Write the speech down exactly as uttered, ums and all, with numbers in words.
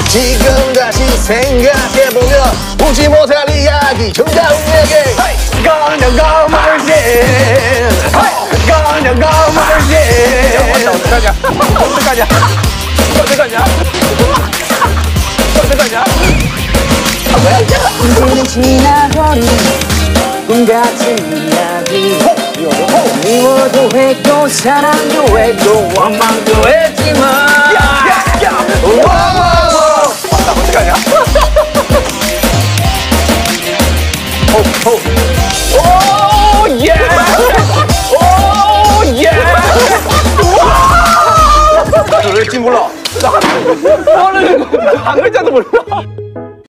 지금 다시 생각해보면 보지 못할 이야기 정다운 얘기 Gonna go machine Gonna go machine 어떡하냐? 어떡하냐? 어떡하냐? 어떡하냐? 이제는 지나버린 꿈 같은 이야기 미워도 했고 사랑도 했고 원망도 했지만 맞다, 어떡하냐? 오, 오. 오, 예! 오, 예! 와! 너 왜 이렇게 몰라? 나, 너는 한 글자도 몰라.